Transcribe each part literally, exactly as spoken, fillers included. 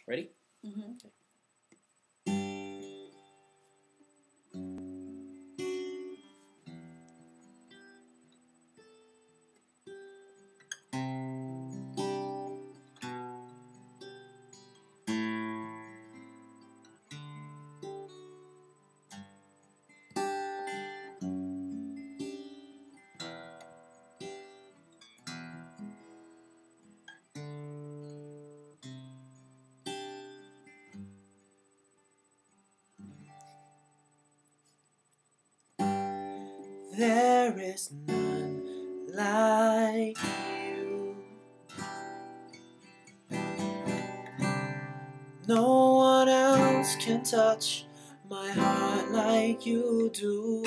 Ready? Mm-hmm. Okay. There is none like you. No one else can touch my heart like you do.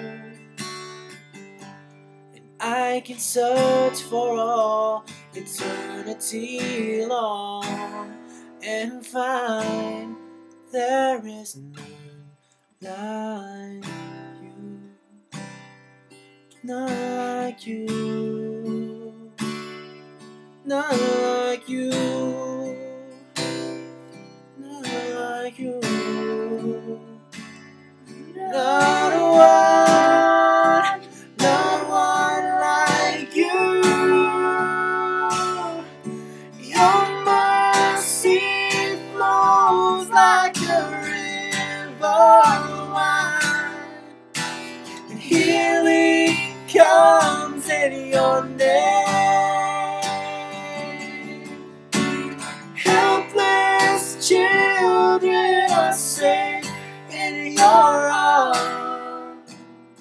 And I can search for all eternity long and find there is none like you. None like you. None like you. None like you. Not one, not one like you. Your mercy flows like a river wide, and healing comes in your name. Helpless children are safe in your arms.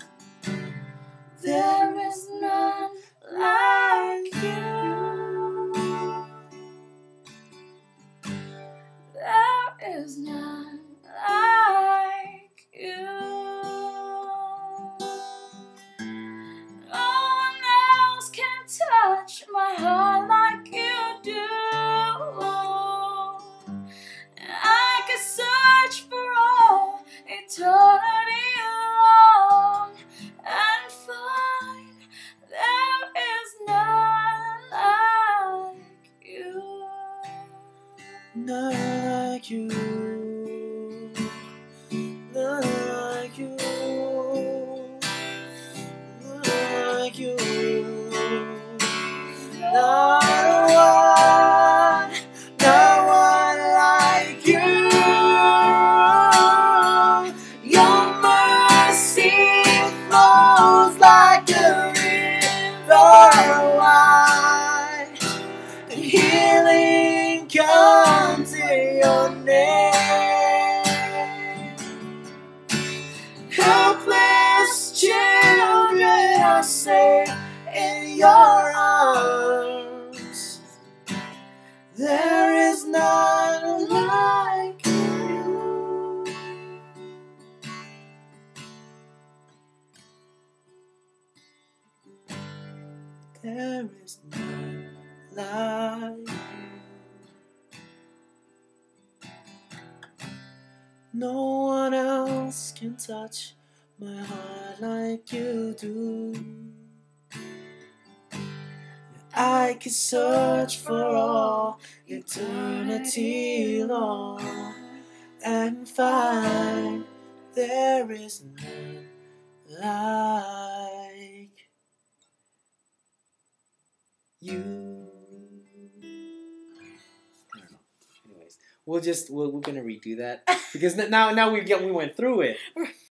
There is none like you. There is none like you. No one else can touch my heart like you do. And I can search for all eternity long and find there is none like you. None like you. None like you. None like you. Not one, not one like you. Your mercy flows like a river wide, and healing comes in your name. Helpless children are safe in your arms. There is none like you. There is none like you. No one else can touch my heart like you do. I can search for all eternity long and find there is none like you. I don't know. Anyways, we'll just we're, we're gonna redo that because now now we get we went through it.